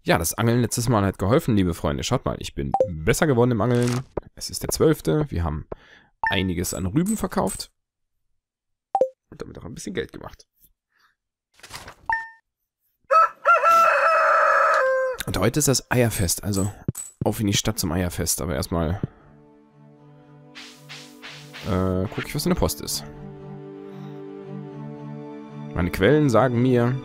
Ja, das Angeln letztes Mal hat geholfen, liebe Freunde. Schaut mal, ich bin besser geworden im Angeln. Es ist der 12. Wir haben einiges an Rüben verkauft. Und damit auch ein bisschen Geld gemacht. Und heute ist das Eierfest, also auf in die Stadt zum Eierfest. Aber erstmal gucke ich, was in der Post ist. Meine Quellen sagen mir,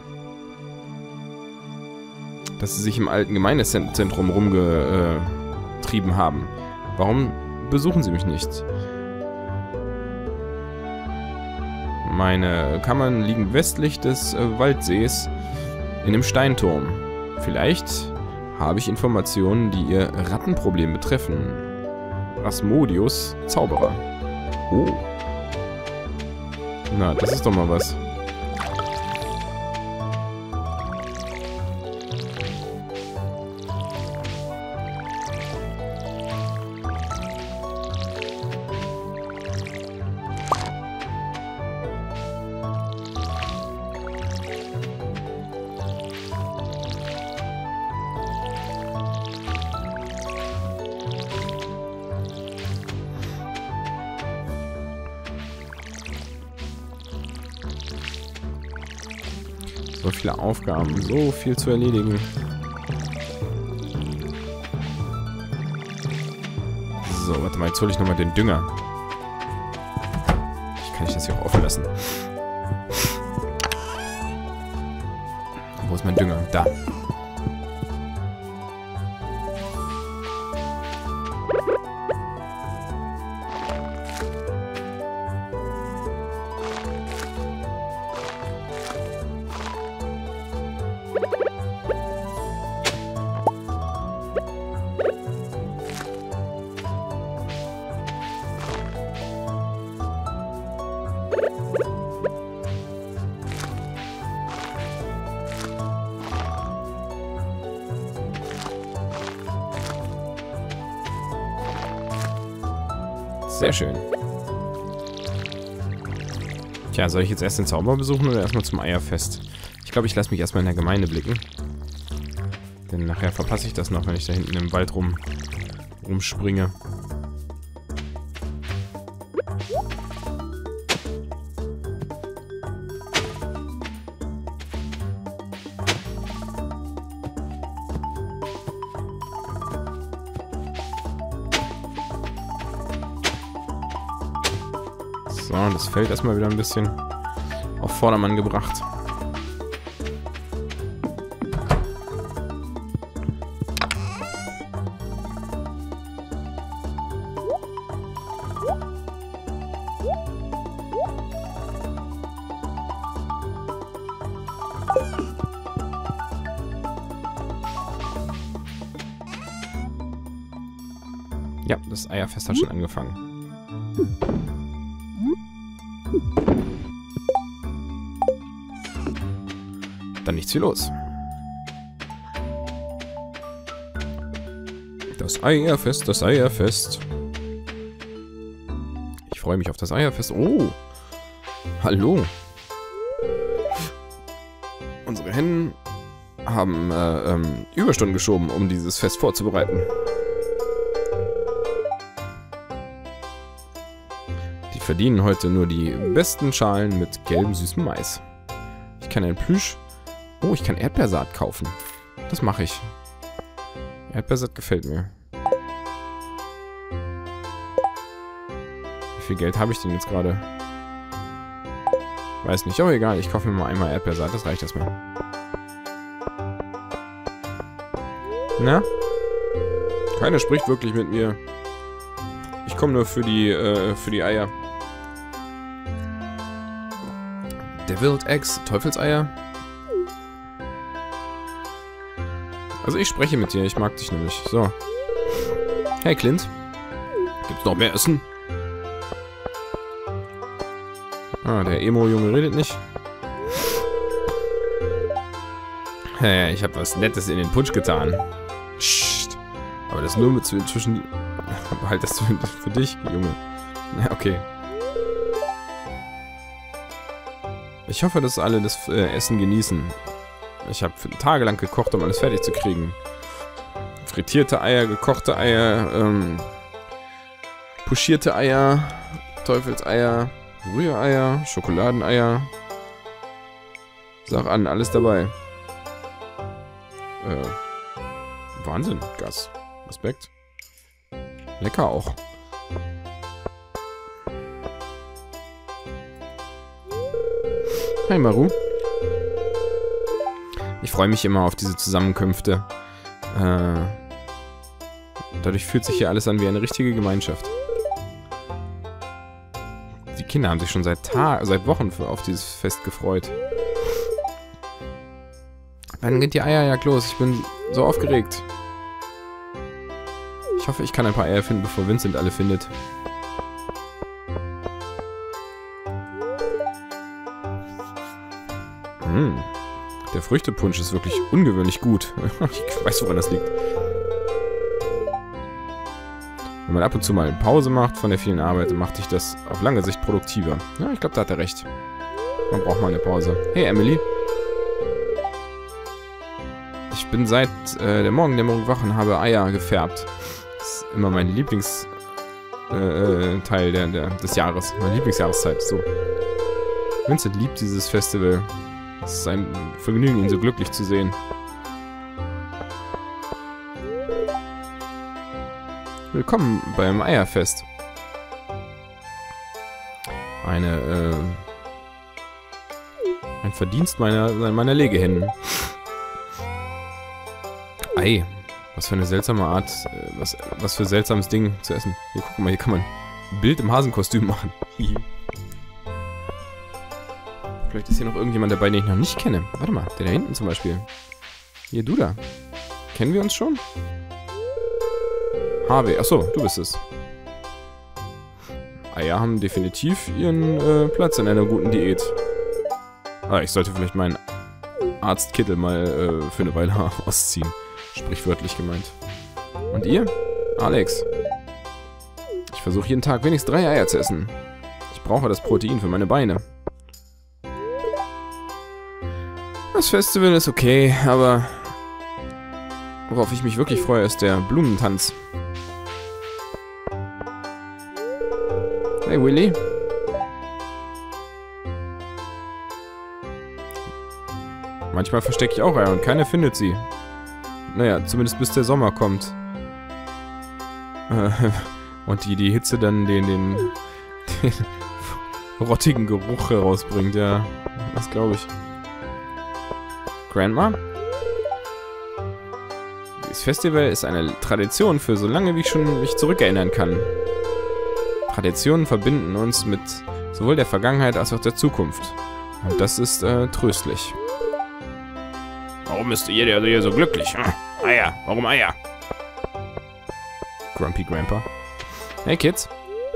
dass sie sich im alten Gemeindezentrum rumgetrieben haben. Warum besuchen sie mich nicht? Meine Kammern liegen westlich des Waldsees in dem Steinturm. Vielleicht habe ich Informationen, die ihr Rattenproblem betreffen. Asmodeus, Zauberer. Oh. Na, das ist doch mal was. So viele Aufgaben, so viel zu erledigen. So, warte mal, jetzt hole ich nochmal den Dünger. Kann ich das hier auch offen lassen? Wo ist mein Dünger? Da. Sehr schön. Tja, soll ich jetzt erst den Zauberer besuchen oder erstmal zum Eierfest? Ich glaube, ich lasse mich erstmal in der Gemeinde blicken. Denn nachher verpasse ich das noch, wenn ich da hinten im Wald rumspringe. So, das Feld erstmal wieder ein bisschen auf Vordermann gebracht. Ja, das Eierfest hat schon angefangen. Dann nichts wie los. Das Eierfest, das Eierfest. Ich freue mich auf das Eierfest. Oh, hallo. Unsere Hennen haben Überstunden geschoben, um dieses Fest vorzubereiten. Die verdienen heute nur die besten Schalen mit gelbem süßem Mais. Ich kann ein Plüsch... Oh, ich kann Erdbeersaat kaufen. Das mache ich. Erdbeersaat gefällt mir. Wie viel Geld habe ich denn jetzt gerade? Weiß nicht, aber egal. Ich kaufe mir mal einmal Erdbeersaat. Das reicht erstmal. Na? Keiner spricht wirklich mit mir. Ich komme nur für die Eier. Deviled Eggs, Teufelseier. Also ich spreche mit dir, ich mag dich nämlich. So. Hey Clint. Gibt's noch mehr Essen? Ah, der Emo-Junge redet nicht. Hey, ich habe was Nettes in den Punsch getan. Psst. Aber das nur mit zwischen... Halt das für dich, Junge. Ja, okay. Ich hoffe, dass alle das Essen genießen. Ich habe tagelang gekocht, um alles fertig zu kriegen. Frittierte Eier, gekochte Eier, pochierte Eier, Teufelseier, Rühreier, Schokoladeneier. Sag an, alles dabei. Wahnsinn, Gas. Respekt. Lecker auch. Hi Maru. Ich freue mich immer auf diese Zusammenkünfte. Dadurch fühlt sich hier alles an wie eine richtige Gemeinschaft. Die Kinder haben sich schon seit Wochen auf dieses Fest gefreut. Wann geht die Eierjagd los? Ich bin so aufgeregt. Ich hoffe, ich kann ein paar Eier finden, bevor Vincent alle findet. Der Früchtepunsch ist wirklich ungewöhnlich gut. Ich weiß, woran das liegt. Wenn man ab und zu mal Pause macht von der vielen Arbeit, dann macht sich das auf lange Sicht produktiver. Ja, ich glaube, da hat er recht. Man braucht mal eine Pause. Hey, Emily. Ich bin seit der Morgendämmerung wach und habe Eier gefärbt. Das ist immer mein Lieblingsteil des Jahres. Meine Lieblingsjahreszeit. So. Vincent liebt dieses Festival. Es ist ein Vergnügen, ihn so glücklich zu sehen. Willkommen beim Eierfest. Ein Verdienst meiner Legehennen. Ei, was für eine seltsame Art, was für ein seltsames Ding zu essen. Hier, guck mal, hier kann man ein Bild im Hasenkostüm machen. Vielleicht ist hier noch irgendjemand dabei, den ich noch nicht kenne. Warte mal, der da hinten zum Beispiel. Hier, du da. Kennen wir uns schon? Harvey, achso, du bist es. Eier haben definitiv ihren Platz in einer guten Diät. Ah, ich sollte vielleicht meinen Arztkittel mal für eine Weile ausziehen. Sprichwörtlich gemeint. Und ihr? Alex. Ich versuche jeden Tag wenigstens 3 Eier zu essen. Ich brauche das Protein für meine Beine. Das Festival ist okay, aber worauf ich mich wirklich freue, ist der Blumentanz. Hey, Willy. Manchmal verstecke ich auch Eier und keiner findet sie. Naja, zumindest bis der Sommer kommt. Und die Hitze dann den rottigen Geruch herausbringt, ja. Das glaube ich. Grandma? Das Festival ist eine Tradition für so lange, wie ich mich zurückerinnern kann. Traditionen verbinden uns mit sowohl der Vergangenheit als auch der Zukunft. Und das ist tröstlich. Warum ist jeder hier so glücklich? Eier, warum Eier? Grumpy Grandpa. Hey Kids.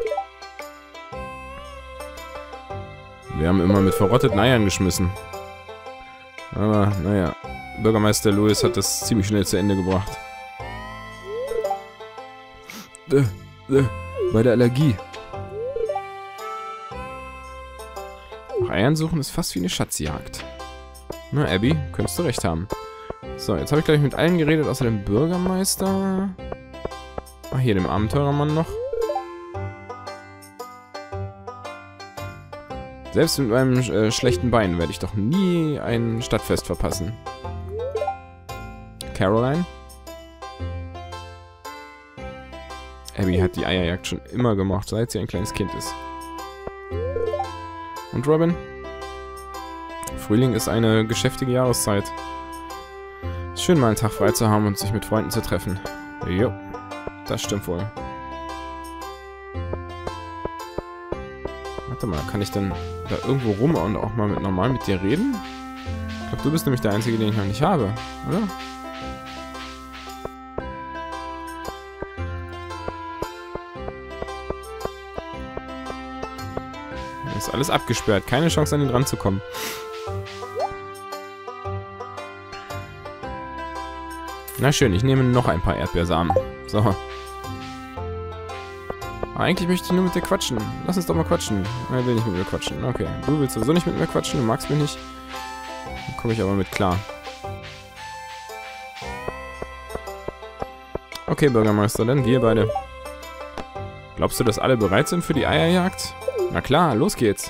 Wir haben immer mit verrotteten Eiern geschmissen. Aber, naja, Bürgermeister Lewis hat das ziemlich schnell zu Ende gebracht. Bei der Allergie. Nach Eiern suchen ist fast wie eine Schatzjagd. Na, Abby, könntest du recht haben. So, jetzt habe ich, glaube ich, mit allen geredet, außer dem Bürgermeister. Ah, hier, dem Abenteurermann noch. Selbst mit meinem schlechten Bein werde ich doch nie ein Stadtfest verpassen. Caroline? Abby hat die Eierjagd schon immer gemacht, seit sie ein kleines Kind ist. Und Robin? Frühling ist eine geschäftige Jahreszeit. Ist schön, mal einen Tag frei zu haben und sich mit Freunden zu treffen. Jo, das stimmt wohl. Warte mal, kann ich denn da irgendwo rum und auch mal normal mit dir reden? Ich glaube, du bist nämlich der Einzige, den ich noch nicht habe, oder? Ist alles abgesperrt, keine Chance an ihn ranzukommen. Na schön, ich nehme noch ein paar Erdbeersamen. So. Eigentlich möchte ich nur mit dir quatschen. Lass uns doch mal quatschen. Er will nicht mit mir quatschen. Okay. Du willst sowieso nicht mit mir quatschen, du magst mich nicht. Dann komme ich aber mit klar. Okay, Bürgermeister, dann wir beide. Glaubst du, dass alle bereit sind für die Eierjagd? Na klar, los geht's.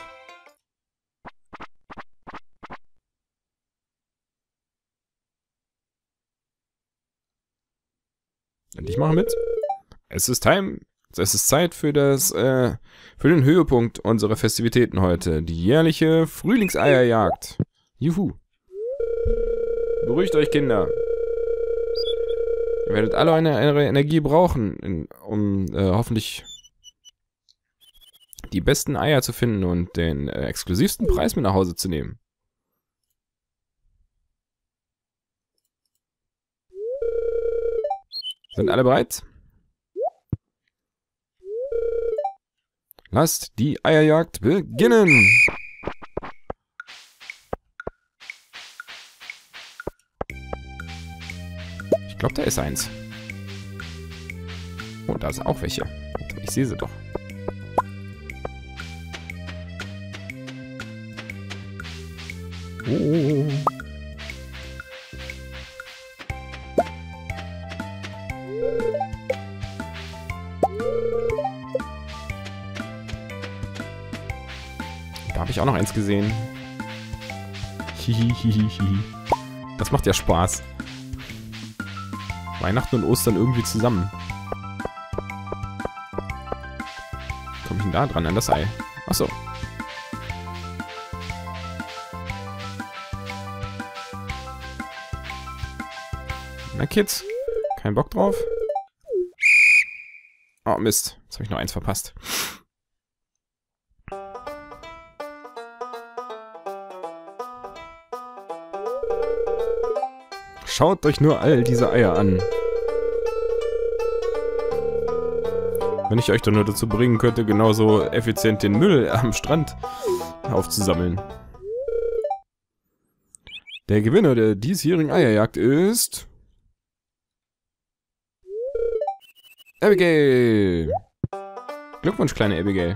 Und ich mache mit. Es ist Zeit für den Höhepunkt unserer Festivitäten heute. Die jährliche Frühlingseierjagd. Juhu. Beruhigt euch, Kinder. Ihr werdet alle eure Energie brauchen, um hoffentlich die besten Eier zu finden und den exklusivsten Preis mit nach Hause zu nehmen. Sind alle bereit? Lasst die Eierjagd beginnen! Ich glaube, da ist eins. Oh, da sind auch welche. Ich sehe sie doch. Oh. Da habe ich auch noch eins gesehen. Hihihihi. Das macht ja Spaß. Weihnachten und Ostern irgendwie zusammen. Komme ich denn da dran an das Ei? Achso. Na Kids, kein Bock drauf? Oh Mist, jetzt habe ich noch eins verpasst. Schaut euch nur all diese Eier an. Wenn ich euch doch nur dazu bringen könnte, genauso effizient den Müll am Strand aufzusammeln. Der Gewinner der diesjährigen Eierjagd ist... Abigail! Glückwunsch, kleine Abigail.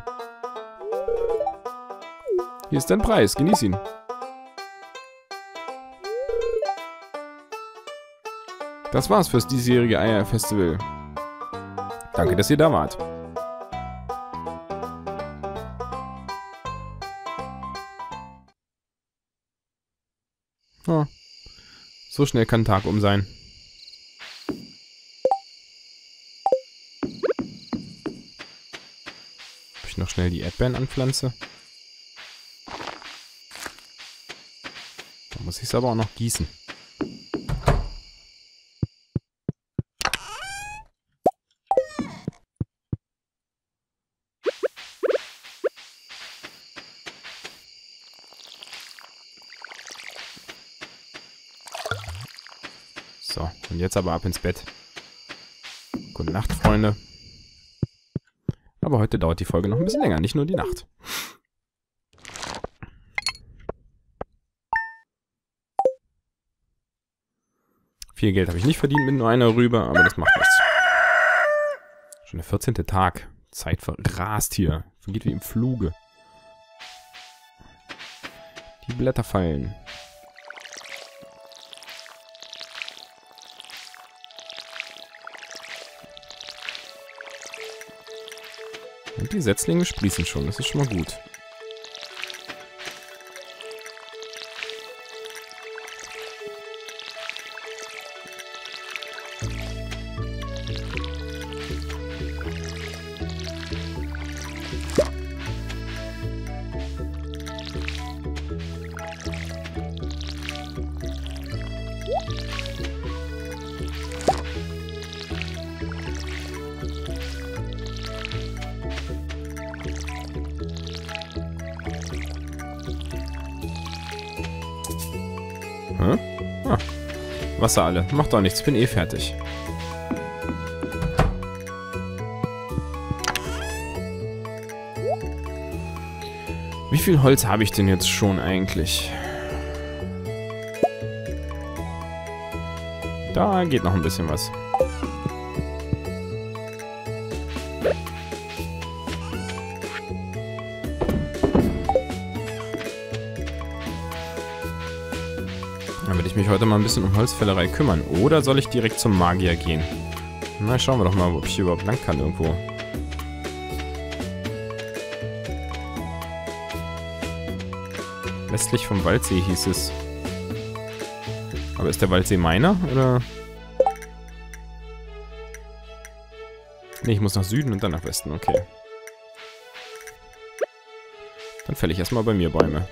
Hier ist dein Preis, genieß ihn. Das war's fürs diesjährige Eierfestival. Danke, dass ihr da wart. Oh. So schnell kann ein Tag um sein. Ob ich noch schnell die Erdbeeren anpflanze? Da muss ich es aber auch noch gießen. So, und jetzt aber ab ins Bett. Gute Nacht, Freunde. Aber heute dauert die Folge noch ein bisschen länger, nicht nur die Nacht. Viel Geld habe ich nicht verdient mit nur einer Rübe, aber das macht nichts. Schon der 14. Tag. Zeit verrast hier. Vergeht wie im Fluge. Die Blätter fallen. Und die Setzlinge sprießen schon, das ist schon mal gut. Ah, Wasser alle. Macht doch nichts, bin eh fertig. Wie viel Holz habe ich denn jetzt schon eigentlich? Da geht noch ein bisschen was. Dann werde ich mich heute mal ein bisschen um Holzfällerei kümmern. Oder soll ich direkt zum Magier gehen? Na, schauen wir doch mal, ob ich hier überhaupt lang kann irgendwo. Westlich vom Waldsee hieß es. Aber ist der Waldsee meiner, oder? Ne, ich muss nach Süden und dann nach Westen, okay. Dann fälle ich erstmal bei mir Bäume.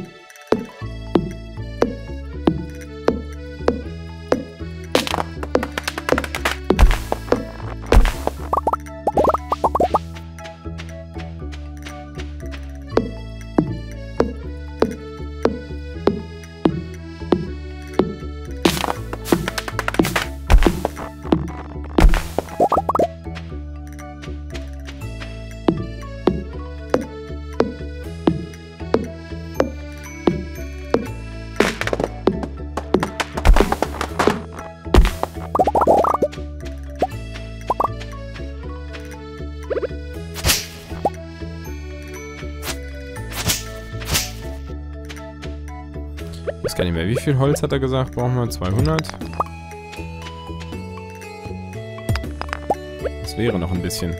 Ich weiß gar nicht mehr, wie viel Holz hat er gesagt? Brauchen wir 200? Das wäre noch ein bisschen.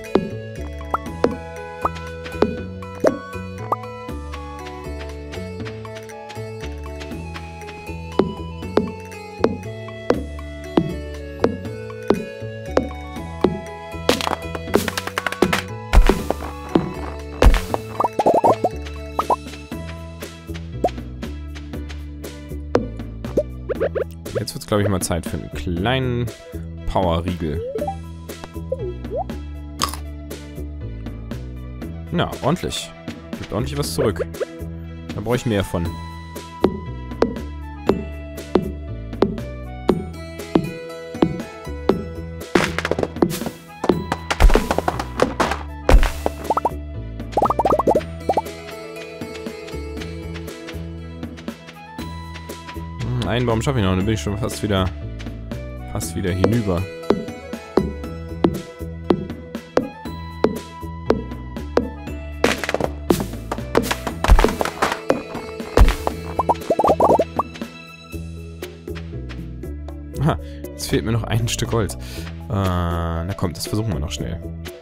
Jetzt wird es, glaube ich, mal Zeit für einen kleinen Power-Riegel. Na, ordentlich. Gibt ordentlich was zurück. Da brauche ich mehr von. Einen Baum schaffe ich noch, dann bin ich schon fast wieder hinüber. Aha, jetzt fehlt mir noch ein Stück Holz. Na komm, das versuchen wir noch schnell.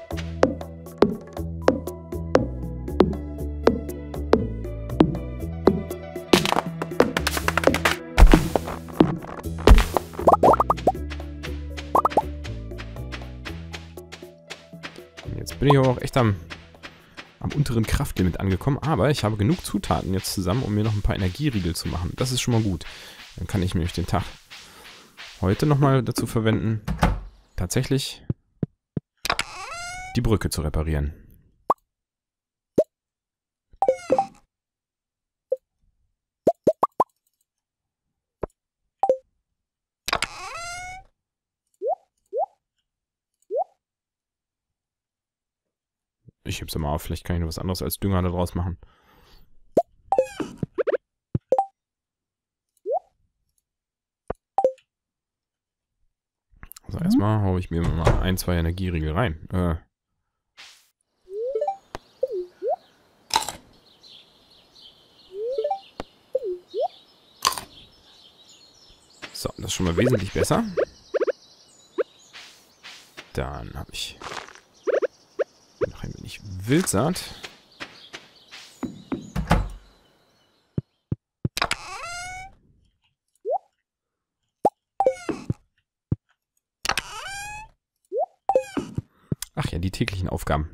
Jetzt bin ich aber auch echt am unteren Kraftlimit angekommen, aber ich habe genug Zutaten jetzt zusammen, um mir noch ein paar Energieriegel zu machen. Das ist schon mal gut. Dann kann ich nämlich den Tag heute nochmal dazu verwenden, tatsächlich die Brücke zu reparieren. Ich heb's mal auf, vielleicht kann ich noch was anderes als Dünger da draus machen. Also erstmal haue ich mir mal 1, 2 Energieriegel rein. So, das ist schon mal wesentlich besser. Dann habe ich noch ein wenig Wildsaat. Ach ja, die täglichen Aufgaben.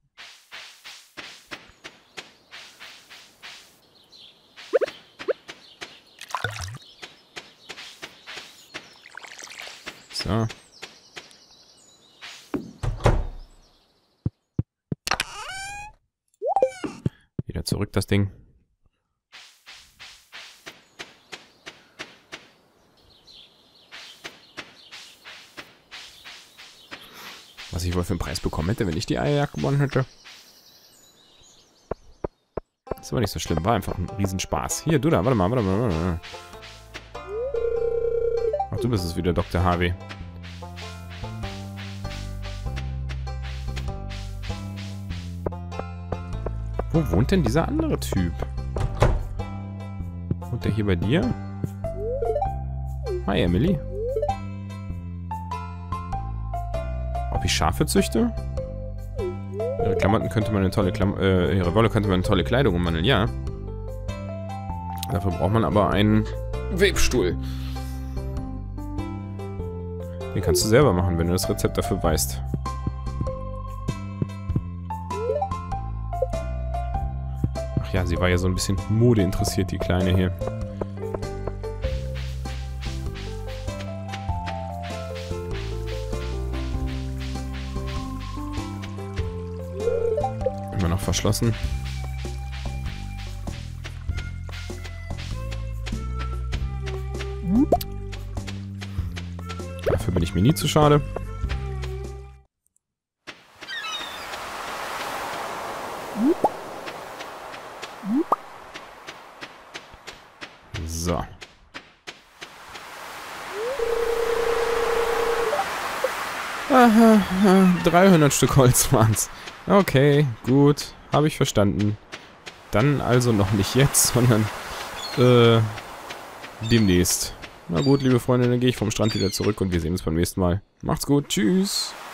So. Wieder zurück, das Ding. Was ich wohl für einen Preis bekommen hätte, wenn ich die Eierjagd gewonnen hätte. Das war nicht so schlimm, war einfach ein Riesenspaß. Hier, du da, warte mal. Ach, du bist es wieder, Dr. Harvey. Wo wohnt denn dieser andere Typ? Wohnt der hier bei dir? Hi, Emily. Ob ich Schafe züchte? Ihre Klamotten könnte man in tolle ihre Wolle könnte man in tolle Kleidung umwandeln, ja. Dafür braucht man aber einen Webstuhl. Den kannst du selber machen, wenn du das Rezept dafür weißt. Ach ja, sie war ja so ein bisschen Mode interessiert, die Kleine hier. Immer noch verschlossen. Dafür bin ich mir nie zu schade. So. Aha, 300 Stück Holz waren's. Okay, gut. Habe ich verstanden. Dann also noch nicht jetzt, sondern demnächst. Na gut, liebe Freunde, dann gehe ich vom Strand wieder zurück und wir sehen uns beim nächsten Mal. Macht's gut, tschüss.